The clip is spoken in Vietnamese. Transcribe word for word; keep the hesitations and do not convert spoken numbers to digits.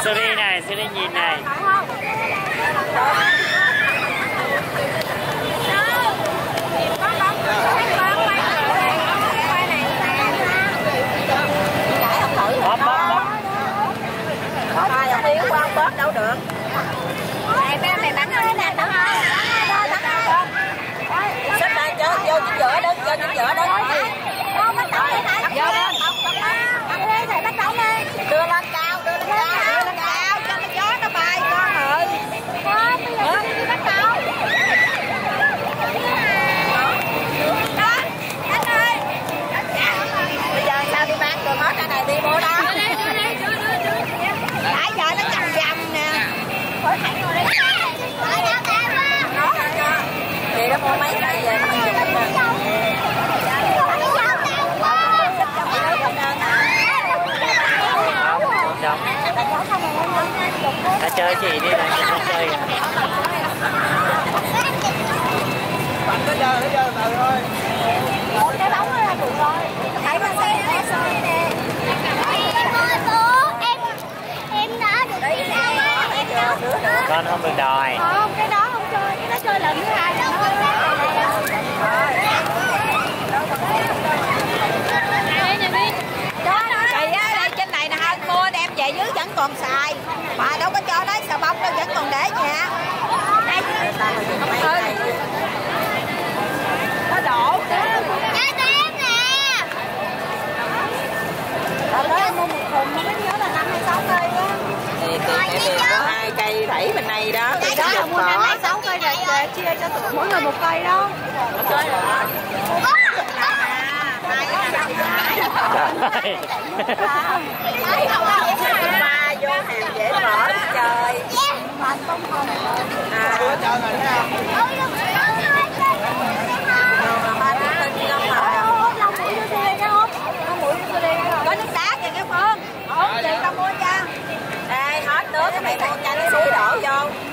Suri này, Suri nhìn này. Bóp, bóp, bóp. Thôi, không yếu quá, không bóp đâu được. Mày mày mày bắn cái này nữa không? Xích ra vô vô chính giữa đứng, vô chính giữa đứng. Không bắt đầu đi. Vô lên. Thầy bắt đầu lên. Đưa lên cao, đưa lên cao, đưa lên cao cho nó gió nó bay con ơi. Không, bây giờ đi bắt đầu. Đó, anh ơi. Bây giờ sao đi bán được hết cái này đi mua đó. Nãy giờ nó chầm chầm nè. Thôi thầy ngồi đây. Chị đó mua mấy cây về nó về đây nè. Ta chơi chị đi là chị không chơi. Bắn nó dơ, nó dơ từ thôi. Một cái bóng nó là đủ rồi. Thấy con xe nó xe nè. Em em đã được đi sao em đâu. Con không được đòi. Không, cái đó không chơi, cái đó chơi lần thứ hai là nó. Chị á, đây trên này là hơn mua đem về dưới vẫn còn xài. Mà đâu có cho đấy xà bông đâu vẫn còn để nhà. Đây. Nó đổ. Cái em nè. Ở đó em mua một thùng mà mới nhớ là năm hay sáu cây á. Thì cái đường có hai cây đẩy bên này đó. Cái đó là mua năm hay sáu cây rồi chia cho tụi mỗi người một cây đó. Một cây rồi. Ba vô hàng dễ mở trời. À, bữa trời rồi thấy không? Ba cái tin lắm mà. Có nước đá kìa cái Phương. Ủa, chị tao mua cho. Ê, hết nước cái mày mua cho nó suối đổ vô.